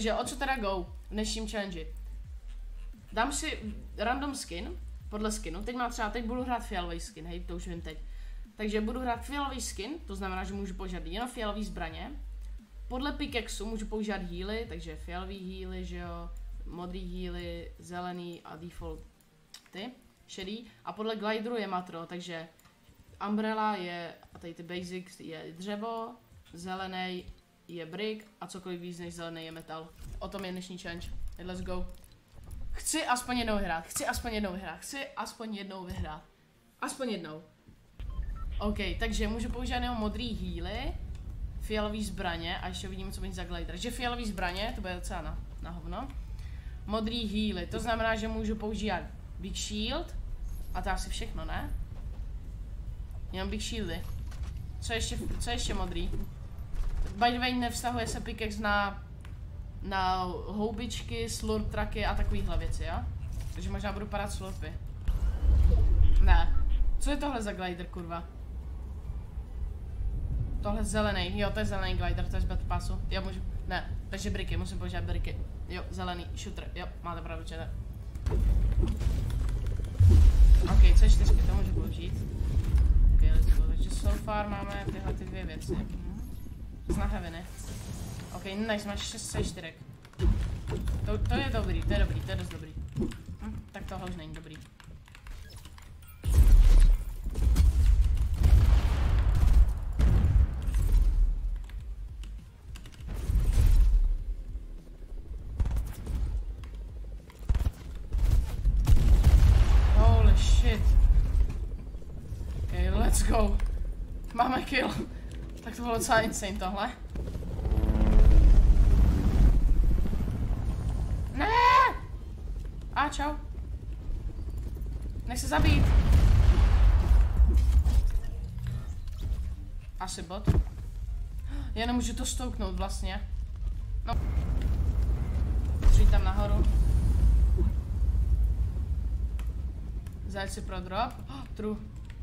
Takže o co teda go v dnešním challenge? Dám si random skin, podle skinu, teď budu hrát fialový skin, hej, to už vím teď. Takže budu hrát fialový skin, to znamená, že můžu používat jenom fialový zbraně. Podle pickaxu můžu používat healy, takže fialový healy, že jo, modrý healy, zelený a default ty, šedý. A podle glideru je matro, takže umbrella je, a tady ty basics je dřevo, zelený je brick a cokoliv víc než zelený je metal. O tom je dnešní challenge. Let's go. Chci aspoň jednou vyhrát, Aspoň jednou. OK, takže můžu používat jenom modrý healy, fialový zbraně a ještě uvidíme, co bude za glider. Takže fialový zbraně, to bude docela na hovno. Modrý healy, to znamená, že můžu používat big shield a to asi všechno, ne? Jenom big shieldy. Co ještě modrý? By the way, nevztahuje se pickaxe na houbičky, slurp traky a takovýhle věci, jo? Takže možná budu padat slurpy. Ne. Co je tohle za glider, kurva? Tohle zelený, jo, to je zelený glider, to je z battle passu. Jo, můžu, ne, takže bricky, musím používat bricky. Jo, zelený, shooter, jo, máte pravdu, čete. OK, co je 4, to můžu použít. OK, let's go, takže so far máme tyhle ty dvě věci. Zna heavy. OK, nice, máš 6 4. To je dobrý, to je dost dobrý. Tak tohle už není dobrý. Holy shit. OK, let's go. Máme kill. Tak to bylo docela insane tohle. Ne! A čau. Nech se zabít. Asi bot. Já nemůžu to stouknout vlastně. No. Přijď tam nahoru. Zajď si pro drop. True.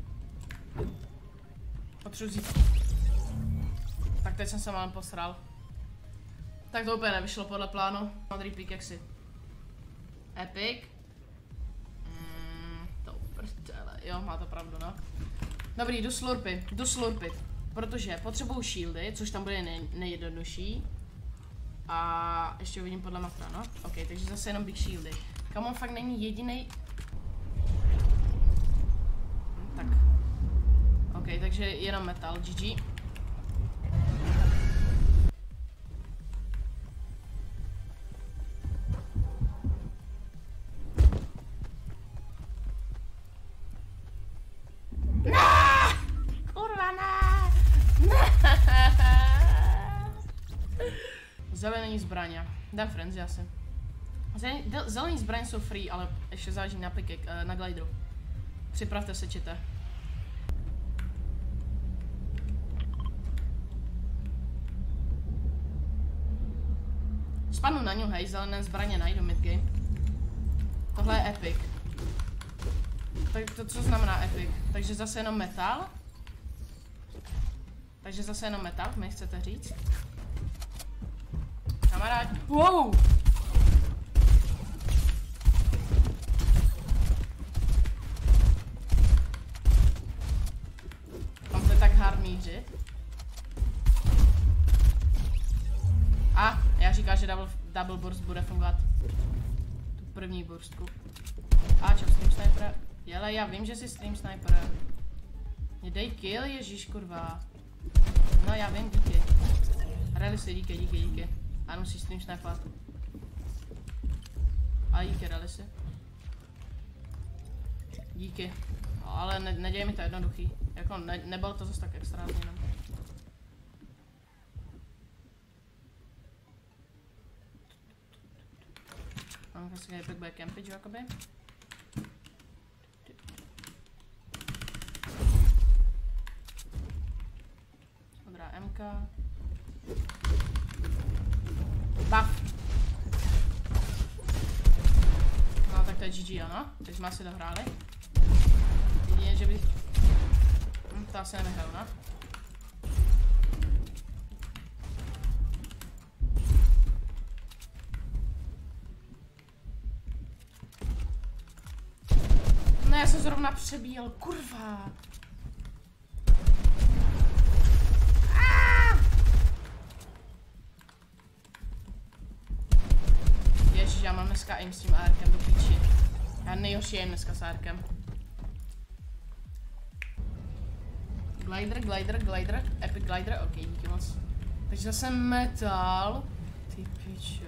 Potřebuji vzít. Tak teď jsem se malem posral. Tak to úplně nevyšlo podle plánu. Modrý pickaxy. Epic. To prdele. Jo, má to pravdu, no. Dobrý, jdu slurpit. Protože potřebuju shieldy, což tam bude nejjednodušší. A ještě uvidím podle matra, no. OK, takže zase jenom big shieldy. Kam on fakt není jedinej. Tak. OK, takže jenom metal, GG. Zelený zbraně. Dám frenzy asi. Zelení zbraně jsou free, ale ještě záleží na na glideru. Připravte se, čete. Spadnu na ňu, hej, zelené zbraně najdu midgame. Tohle je epic. Tak to co znamená epic? Takže zase jenom metal? Mi chcete říct? Kamarád, wow! Mám to tak hard mířit. A, já říkám, že double burst bude fungovat. Tu první burstku. A čo, stream sniper? Jele, já vím, že jsi stream sniper. Mě dej kill, ježíš kurva. No já vím, díky. Relisy, díky. A musíš stream snipat. A díky, relisy. Díky. Ale neděje mi to jednoduchý. Jako nebylo to zase tak extrémně. Mám vlastně epic bude campage, jakoby. Dobrá MK. Buff. No tak to je GG, ano. Teď jsme asi dohráli. Jedině, že bych... to asi nevyhrál, no. zrovna přebíjel, kurva. Ježiš, já mám dneska aim s tím ARkem do píči. Já nejhorší aim dneska s ARkem. Glider, epic glider, ok, díky moc. Takže zase metal. Ty pičo.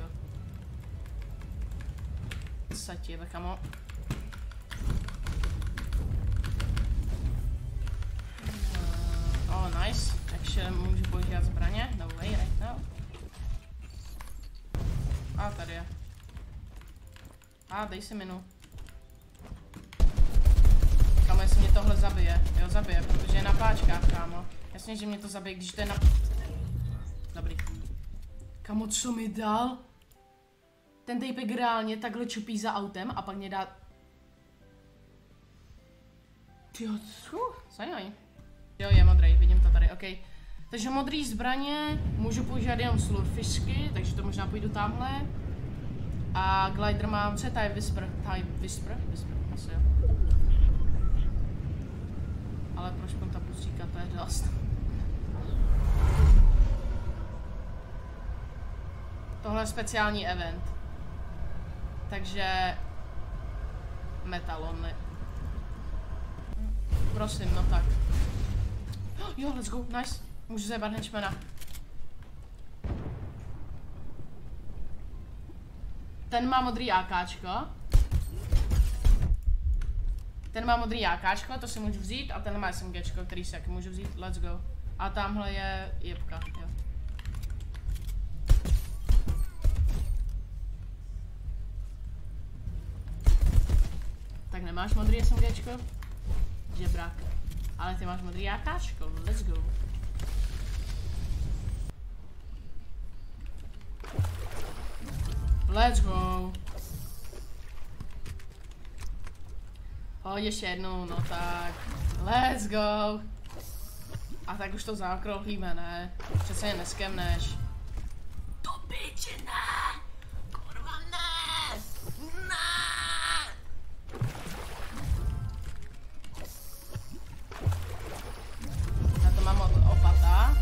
Satěve, kamo. Oh, nice. Takže můžu používat zbraně. No way, right now. A tady je. A dej si minu. Kamo, jestli mě tohle zabije. Jo, zabije, protože je na páčkách, kámo. Jasně, že mě to zabije, když to je na... Dobrý. Kamo, co mi dal? Ten týpek reálně takhle čupí za autem a pak mě dá... Tyjo, zajímavý. Jo, je modrý, vidím to tady, ok. Takže modrý zbraně, můžu používat jenom slurfishky, takže to možná půjdu tamhle. A glider mám, co je Time Whisper? Whisper, asi jo. Ale proč tam ta pustíka, to je dost. Tohle je speciální event. Takže... Metalony. Prosím, no tak. Jo, let's go, nice. Můžu zajebat henchmana. Ten má modrý AKčko. Ten má modrý AKčko, to si můžu vzít. A ten má SMGčko, který si taky můžu vzít. Let's go. A tamhle je jebka, jo. Tak nemáš modrý SMGčko? Žebrák. Ale ty máš modrý AKčko, let's go. Let's go. Pojď ještě jednou, no tak. Let's go. A tak už to zaokrouhlíme, ne? Přece je neskemneš. To piči, ne! Kurva, ne! Ne! Já to mám od opata.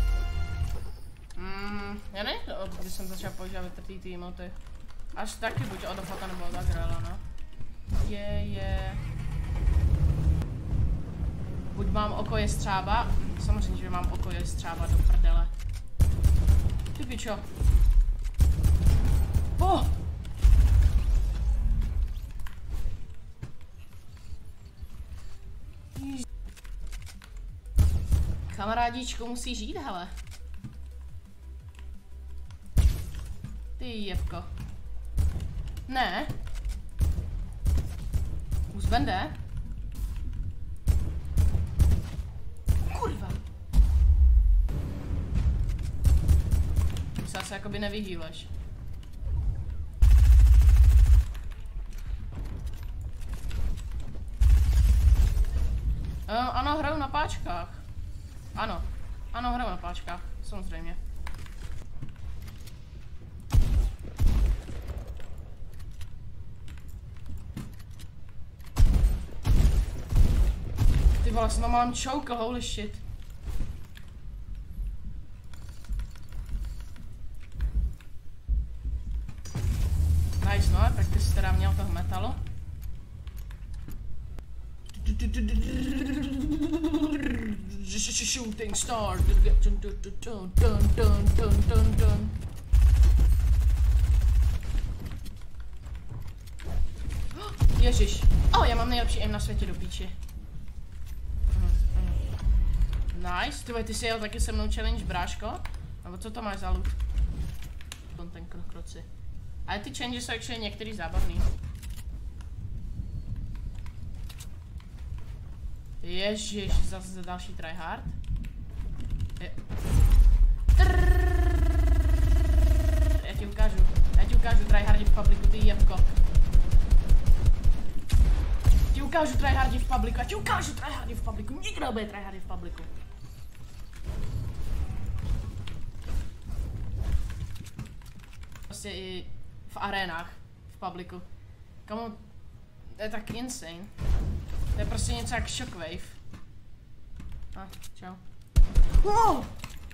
Já nevím, když jsem začal používat vytrtý ty emoty. Až taky buď od opata nebo od agrela, no. Je. Buď mám oko jestřába, samozřejmě, že mám oko jestřába do prdele. Ty pičo. Oh! Kamarádíčko, musí žít, hele. Ty jebko. Ne. Uzbende. Kurva. Ty se asi jakoby nevyhýleš. Ano, hraju na páčkách. Ano, hraju na páčkách, samozřejmě. Ty vole, jsem tam malem choukl, holy shit. Nice, no, tak ty jsi teda měl toho metalu. Shooting star. Ježiš. Já mám nejlepší aim na světě, do píči. Nice, ty jsi jel taky se mnou challenge, bráško? Nebo co to máš za loot? Ten kroci. Ale ty changes jsou actually některý zábavný. Ježiš, zase další tryhard. Já ti ukážu tryhardi v publiku, ty jebko. Ti ukážu tryhardi v publiku, nikdo nebude tryhardi v publiku. Prostě i v arénách, v publiku. Kamu, to je tak insane. To je prostě něco jak shockwave. Čau. Wow!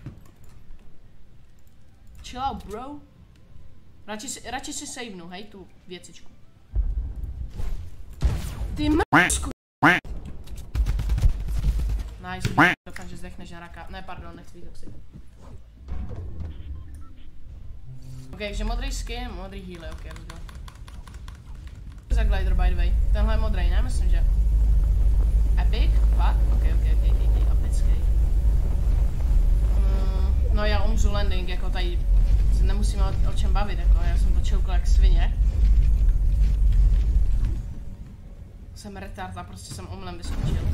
Chill out, bro. Radši si savenu, hej, tu věcičku. Ty mrsku. Nice, doufám, že zdechneš na raka. Ne, pardon, nechci být toxic. Ok, takže modrý skin, modrý healy, ok, let's go. Za glider, by the way. Tenhle je modrý, ne? Myslím, že. Epic? Fakt? Ok, epický. No já umřu landing, jako tady nemusíme o čem bavit, jako já jsem to čoukl jak svině. Jsem retard a prostě jsem omylem vyskočil.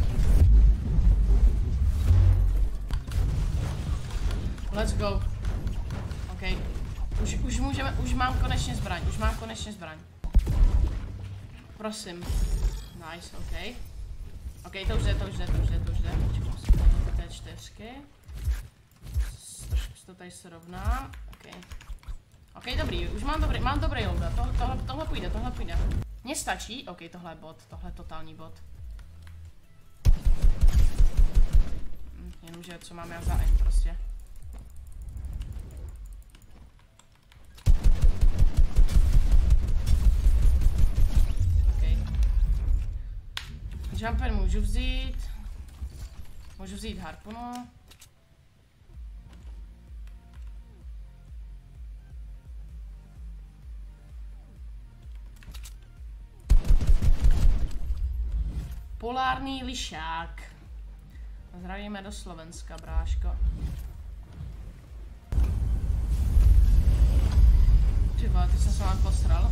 Let's go. Ok. Už mám konečně zbraň, Prosím. Nice, ok. Ok, to už jde. Počkám si T4. To tady se rovná. Ok, dobrý, už mám dobrý loadout. Tohle půjde. Mně stačí, ok, tohle je bot, tohle je totální bot. Jenomže co mám já za aim prostě. Jumper můžu vzít harpunu. Polární lišák. Zdravíme do Slovenska, bráško. Ty vole, ty jsem se vám posral.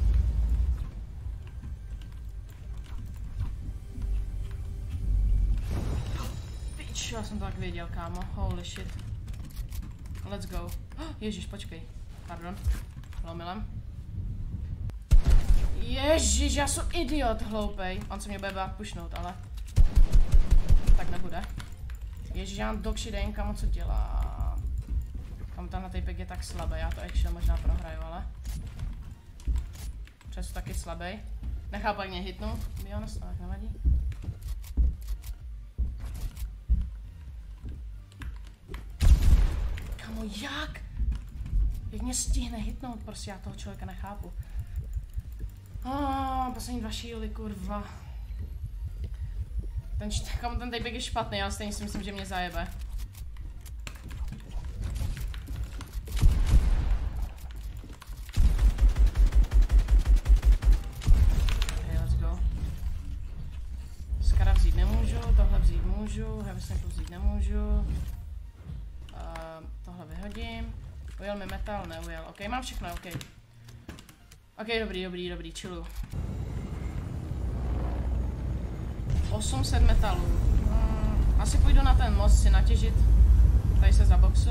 Já jsem to tak věděl, kámo. Holy shit. Let's go. Ježíš, počkej. Pardon. Lomilem. Ježíš, já jsem idiot, hloupej. On se mě bude bát pušnout, ale... Tak nebude. Ježíš, já mám dogshit aim, kámo, co dělá. Kam tenhle typek je tak slabý, já to action možná prohraju, ale... Přesto taky slabý. Nechápu, jak mě hitnout. Bionest, tak nevadí. Kamo, jak? Jak mě stihne hitnout, prostě já toho člověka nechápu. Poslední 2 shieldy, kurva. Ten typek je špatný, já stejně si myslím, že mě zajebe. Okay, let's go. Skara vzít nemůžu, tohle vzít můžu, heavy sniper vzít nemůžu. Tohle vyhodím. Ujel mi metal, neujel. Ok, mám všechno, ok. Ok, dobrý, chillu. 800 metalů. Asi půjdu na ten most si natěžit. Tady se zaboxu.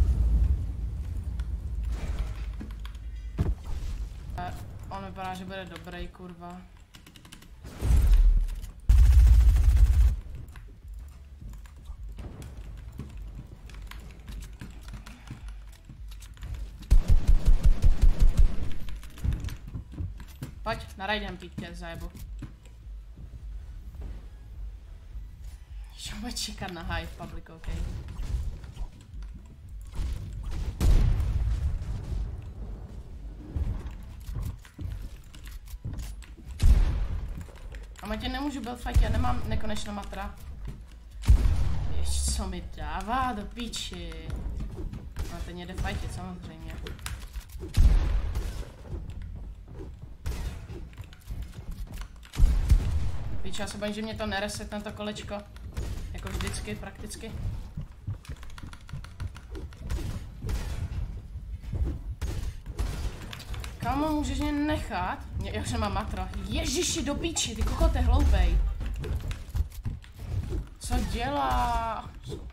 On vypadá, že bude dobrý, kurva. Pojď, na rajdem tě zajebu. Ještě bude čekat na high v public, ok. A Matě nemůžu build fight, já nemám nekonečnou matra. Ještě co mi dává do píči. No teď jde fightit samozřejmě. Víč, já se bojím, že mě to neresetne to kolečko. Jako vždycky, prakticky. Kámo, můžeš mě nechat? Já už nemám makro. Ježiši, do píči, ty kokote hloupej. Co dělá?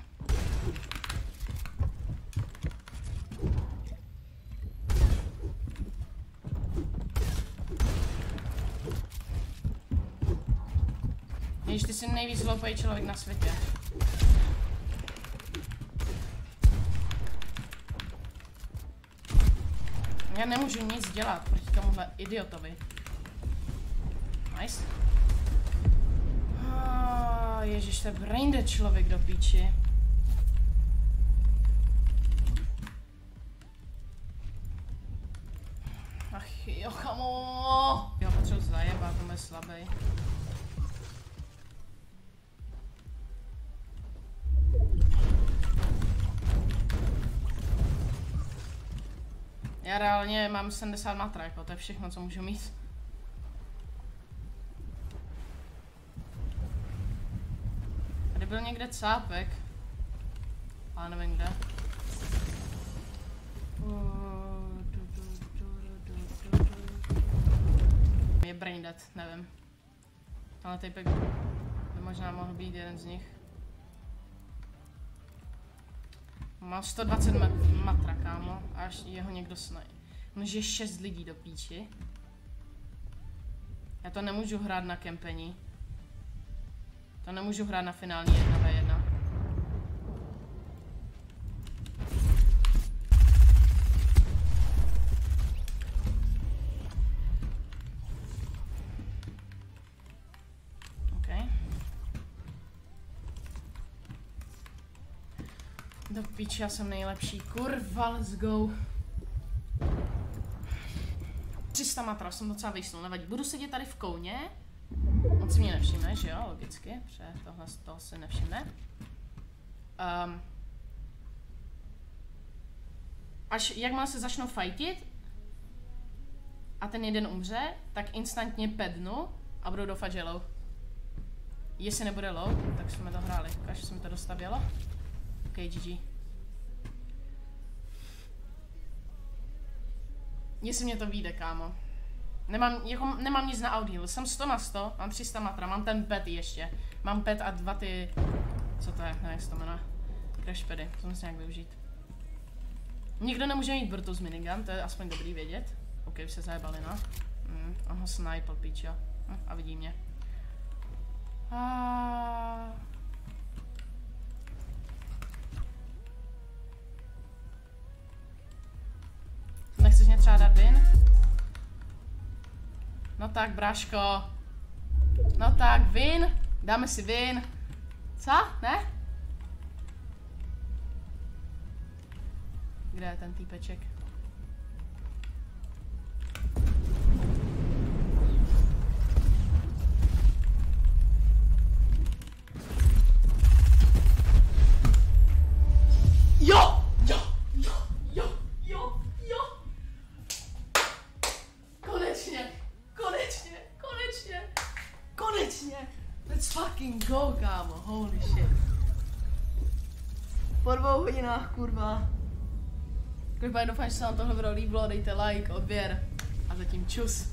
Ježiš, ty jsi nejvíc hloupej člověk na světě. Já nemůžu nic dělat proti tomuhle idiotovi. Nice. Ježiš, to je braindead člověk do píči. Ach jo, chamo. Jo, potřebuji zajebat, to je slabý. Já reálně mám 70 matra, jako to je všechno, co můžu mít. Tady byl někde cápek, ale nevím kde. Je braindead, nevím. Ale typek by možná mohl být jeden z nich. Mám 120 matra, kámo, až jeho někdo snají. Nože je 6 lidí do píči. Já to nemůžu hrát na kempení. To nemůžu hrát na finální 1v1. Do píči, já jsem nejlepší, kurva, let's go. 300 matra, jsem docela vysnul, nevadí. Budu sedět tady v kouně. On si mě nevšimne, že jo, logicky, protože tohle toho si nevšimne. Až jakmile se začnou fightit a ten jeden umře, tak instantně pednu a budu doufat, že low. Jestli nebude low, tak jsme to hráli, až se mi to dostavělo. OK, GG. Jestli mě to vyjde, kámo. Nemám nic na outheal, jsem 100 na 100, mám 300 matra, mám ten pet ještě. Mám pet a 2 ty... Co to je? Nevím, jak se to jmenuje. Crash pedy, to musím nějak využít. Nikdo nemůže mít Brutus minigun, to je aspoň dobrý vědět. OK, už se zajebali, no. On ho snipel, píč, jo. A vidí mě. Nechceš mě třeba dát win? No tak, bráško. No tak, win. Dáme si win. Co? Ne? Kde je ten týpeček? Jo! Let's fucking go, kámo, holy shit. Po 2 hodinách, kurva. Každopádně doufám, že se vám tohle video líbilo, dejte like, odběr a zatím čus.